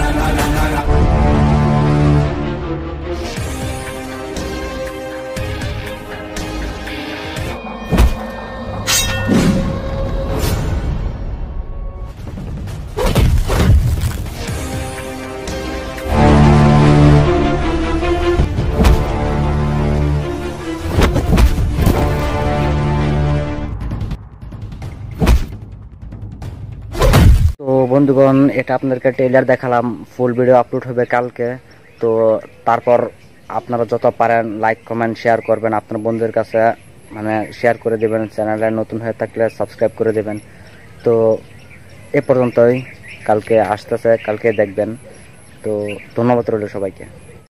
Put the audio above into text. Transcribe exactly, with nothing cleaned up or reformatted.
তো বন্ধুগণ, এটা আপনাদেরকে ট্রেলার দেখালাম, ফুল ভিডিও আপলোড হবে কালকে। তো তারপর আপনারা যত পারেন লাইক কমেন্ট শেয়ার করবেন, আপনার বন্ধুদের কাছে মানে শেয়ার করে দেবেন, চ্যানেলে নতুন হয়ে থাকলে সাবস্ক্রাইব করে দেবেন। তো এ পর্যন্তই, কালকে আসতেছে, কালকে দেখবেন। তো ধন্যবাদ রইল সবাইকে।